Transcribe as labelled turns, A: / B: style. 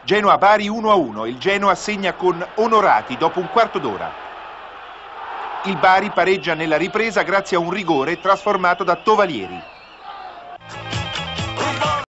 A: Genoa-Bari 1-1, il Genoa segna con Onorati dopo un quarto d'ora. Il Bari pareggia nella ripresa grazie a un rigore trasformato da Tovalieri.